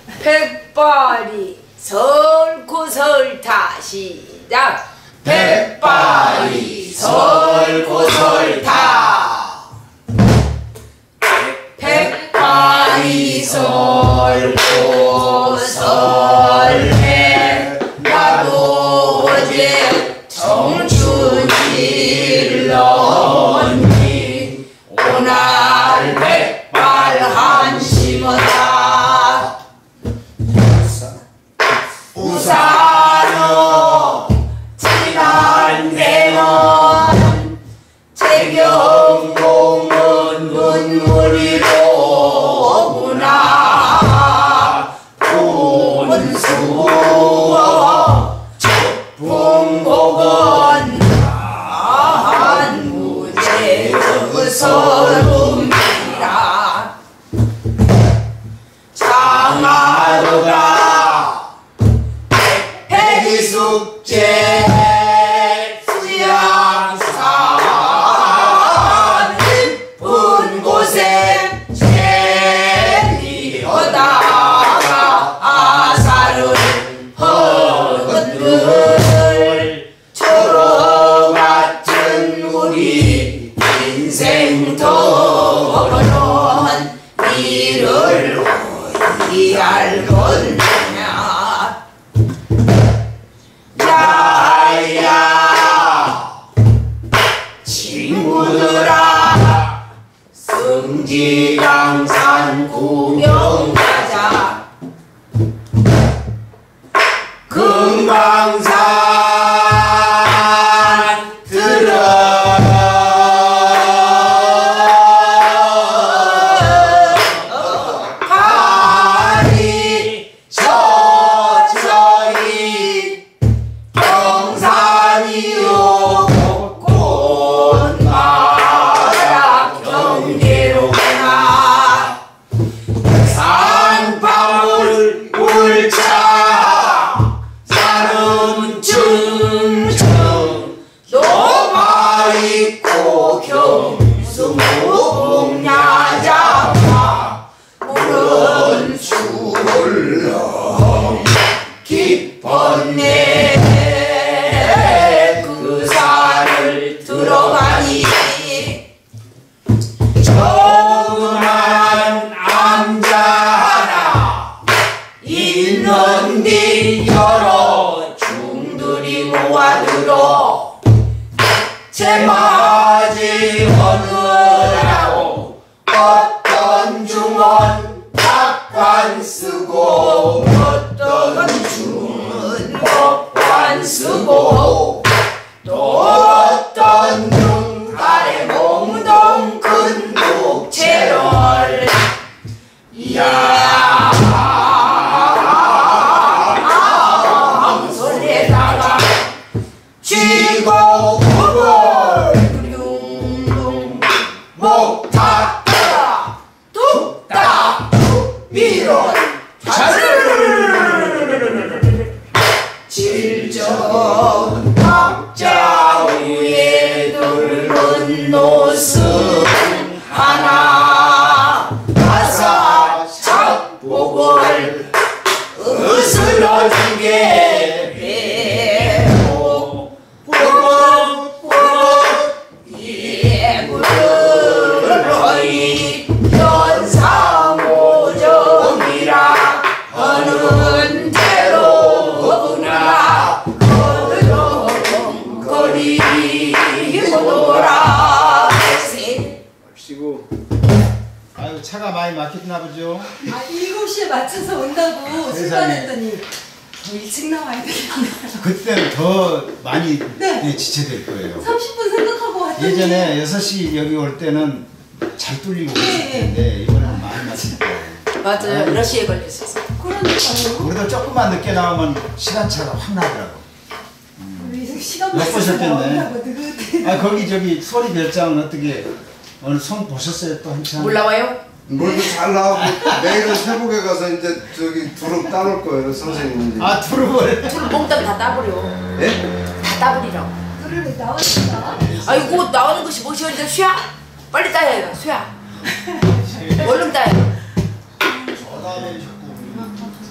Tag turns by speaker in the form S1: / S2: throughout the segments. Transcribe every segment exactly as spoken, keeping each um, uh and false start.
S1: 백발이 설고 설타 시작.
S2: 백발이 설고 설타 백발이 설고 설해 나도 어제 청춘일렀니 오날 백발 한심하다 우산어 지난 데는 재경공은 눈물이로구나 본수어 풍곡은 한 무죄의 서름이라 장하도가 백패기숙제 수양산 깊은 곳에 재리어다가 아사를 허들 초록같은 우리 인생터는 이를 어디 알겠느냐 야야 친구들아 성지강산 구경 가자 금강산 들어 가리 서서히 경산이요 꽃마라 경계로구나 산방울 울차 산은 층층 녹아있고 경수목야자파 물은 술렁 깊었네 그 산을 들어가니 조그만 암자 하나 있는데 여러 중들이 모아들어 제맞이 하느라고 어떤 중은 박관 쓰고 어떤 중은 법관 쓰고 또 어떤 중 아래 몽동 큰 목채를 이야 손에다가 쥐고 구불 둥둥 목 탔다 뚝딱 밀어 질적 박자 위에 늙은 노승 하나 가사 착복을 으스러지게 배고 부릉부릉 예불러이 연상오정이라 하는 대로구나 거리고 돌아
S3: 쉬고. 아유 차가 많이 막혔나 보죠?
S4: 아 일곱 시에 맞춰서 온다고
S3: 세상에.
S4: 출발했더니 더 일찍 나와야 되겠네요.
S3: 그때 더 많이
S4: 네.
S3: 네, 지체될 거예요.
S4: 삼십 분 생각하고 왔더니
S3: 예전에 여섯 시 여기 올 때는 잘 뚫리고
S4: 네,
S3: 그랬을 텐데 이번에는 많이 막힐 거예요.
S1: 맞아요. 러시에 걸렸었어.
S4: 그러니까요.
S3: 우리도 조금만 늦게 나오면 시간차가 확 나더라고.
S4: 우리 시간
S3: 몇
S4: 맞춰서
S3: 보셨겠네.
S4: 나온다고 느긋해.
S3: 아 거기 저기 소리 별장은 어떻게 오늘 성 보셨어요 또 한참?
S1: 올라와요?
S5: 물도 잘 나오고 내일은 세복에 가서 이제 저기 두릅 따놓을 거예요 선생님이.
S3: 아 두릅을.
S1: 둘 몽땅 다 따버려.
S5: 예?
S1: 다 따버리라고.
S4: 노래를 나오니까.
S1: 아이고 나오는 것이 무엇이었는데 수야? 빨리 따야 해 수야. 얼른 따야 해.
S3: 전화를 자꾸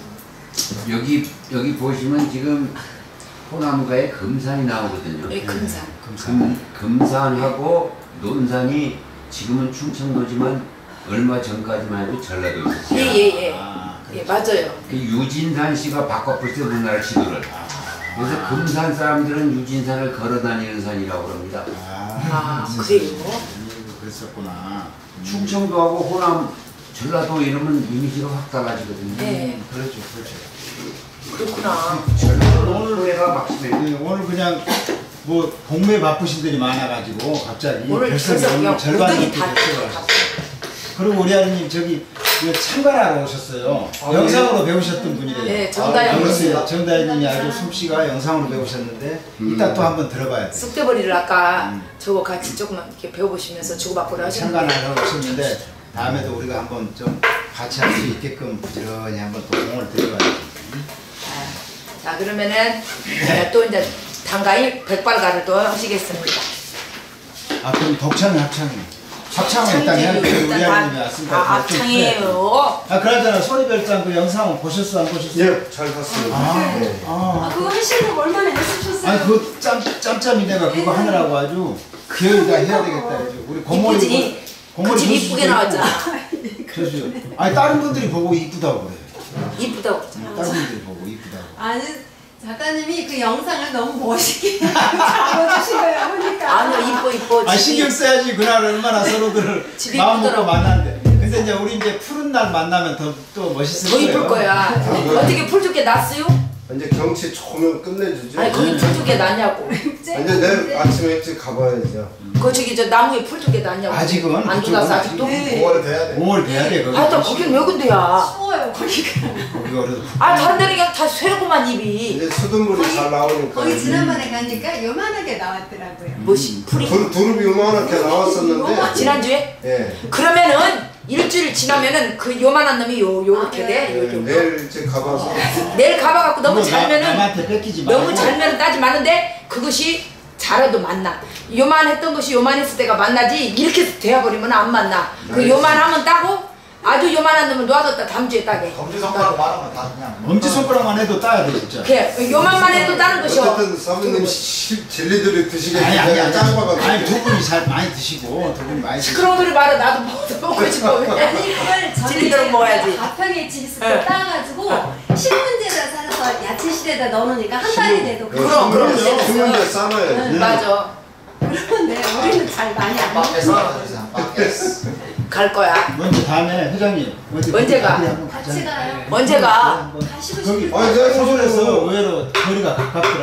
S6: 여기 여기 보시면 지금 호남가에 금산이 나오거든요.
S1: 예, 금산.
S6: 금, 금산하고 논산이 지금은 충청도지만 얼마 전까지만 해도 전라도였어요.
S1: 예예예.
S3: 아,
S1: 예, 맞아요.
S6: 그 유진산 씨가 바꿔봤어요, 우리나라 지도를. 그래서 금산 사람들은 유진산을 걸어다니는 산이라고 합니다.
S1: 아, 그래요?
S3: 그랬었구나.
S6: 충청도하고 호남, 전라도 이러면 이미지가 확 달라지거든요.
S1: 네.
S3: 그렇죠, 그렇죠.
S1: 그렇구나.
S6: 전라도는 오늘 소외가 막심해요.
S3: 네, 오늘 그냥 뭐 동네 바쁘신 분이 많아가지고 갑자기
S1: 오늘
S3: 결석이
S1: 그래서
S3: 오늘
S1: 그냥
S3: 절반
S1: 모두기
S3: 넘게
S1: 다
S3: 결석을
S1: 다
S3: 하셨어요. 그리고 우리 아드님 저기 이거 참관하러 오셨어요.
S5: 아,
S3: 영상으로 배우셨던 분이래요.
S1: 네, 정다영
S3: 아,
S1: 씨.
S3: 그래서 정다영님이 아주 솜씨가 영상으로 배우셨는데 이따 또 한번 들어봐야 돼요.
S1: 쑥대머리를 아까
S3: 음.
S1: 저거 같이 조금만 이렇게 배워보시면서 주고받고를 하셨는데
S3: 참관하러 오셨는데 다음에도 우리가 한번 좀 같이 할 수 있게끔 부지런히 한번 또 공을 들여봐야죠.
S1: 아, 자 그러면은 제가 또 이제 단가히 백발가를 또 하시겠습니다.
S3: 아 그럼 덕창이 합창이. 합창은 일단 해야 돼. 우리 아드님이 왔으니까.
S1: 아, 합창이에요.
S3: 아 그러잖아 소리별장 그 영상 보셨어 안 보셨어?
S5: 예, 잘 봤어요.
S3: 아,
S5: 네.
S3: 아.
S4: 아, 그거 하시는 거 얼마나 연습하셨어요?
S3: 아니 그거 짬 짬짬이 내가 그거 하느라고 아주 기어이가 해야 되겠다 아주. 우리 고모리
S1: 이쁘지?
S3: 고모리
S1: 그집 이쁘게 나왔잖아.
S3: 그래서 아니 다른 분들이 보고 이쁘다고 그래.
S1: 이쁘다고.
S3: 다른 분들이 보고 이쁘다고.
S7: 아니 작가님이 그 영상을 너무 멋있게
S4: 잡아주신 거예요, 보니까.
S1: 아니요 이뻐 이뻐.
S3: 아
S1: 집이.
S3: 신경 써야지 그날 얼마나 서로들
S1: 집이
S3: 마음 먹고
S1: 이쁘더라고.
S3: 만났는데. 근데 이제 우리 이제 푸른 날 만나면 더 또 멋있을
S1: 더
S3: 거예요.
S1: 이쁠 거야. 어떻게 풀 좋게 났어요?
S5: 이제 경치 좋으면 끝내주죠.
S1: 아니 거기 풀 좋게 났냐고.
S5: 이제 내일 아침에 일찍 가봐야죠.
S1: 그 저기 저 나무에 풀 좋게 났냐고.
S3: 아직은
S1: 안
S3: 그쪽은
S1: 돋았어 아직도?
S7: 네.
S5: 오월 돼야 돼.
S3: 오월 돼야 돼 거기.
S1: 아나 거긴 왜 근데야?
S7: 추워요 거기가.
S3: 거기가 그래도.
S1: 아 다른 데는 그냥 다 쇠고만 입이.
S5: 이제 수돗물이 잘 나오니까.
S7: 거기 지난번에 가니까 요만하게 나왔더라고요.
S1: 뭐시 풀이.
S5: 두, 두릅이 요만하게 나왔었는데.
S1: 지난주에?
S5: 예.
S1: 그러면은 일주일 지나면은 그 요만한 놈이 요 요렇게 돼. 요
S5: 예,
S1: 정도.
S5: 내일 일찍 가봐서.
S1: 내일 가봐갖고 너무
S3: 그거 나-
S1: 잘면은
S3: 남한테 뺏기지 말고.
S1: 너무 잘면은 따지 마는데 그것이 잘해도 만나. 요만했던 것이 요만했을 때가 만나지 이렇게 되어버리면 안 만나. 그 요만하면 따고 아주 요만한 놈은 놔뒀다 다음 주에 따게.
S8: 검지손가락 말하면 다 그냥
S3: 엄지 손가락만 해도 따야 돼 진짜.
S1: 그래 요만만 해도 따는 것이요.
S5: 어쨌든 사부님 시- 진리들이 드시겠지.
S3: 아니 아니 아니.
S5: 짱박아.
S3: 아니 두 분이 잘 많이 드시고 두 분이 많이 드시고.
S1: 시끄러운 소리 말아. 나도 먹어도 먹고 싶어.
S7: 아니 그걸 저는
S1: 진리대로
S7: 이제
S1: 먹어야지.
S7: 가평에 집 있을
S1: 네.
S7: 때 따가지고 신문지에다 싸서 야채실에다 넣어놓으니까 한 달이 돼도
S1: 그럼, 그럼.
S5: 신문지에 싸놔야지.
S1: 응, 맞아.
S7: 그런데 우리는 잘 많이 안 먹어요.
S8: 밖에서 드세요. 밖에서.
S1: 갈 거야.
S3: 먼저 다음에 회장님 어디
S1: 언제 가?
S3: 어디 한번
S7: 같이
S3: 가잖아요.
S7: 가요.
S1: 언제 가?
S3: 한번
S7: 가시고
S3: 거기
S7: 싶어요.
S5: 아니, 내가
S3: 서울에서 의외로 거리가 가깝더라고.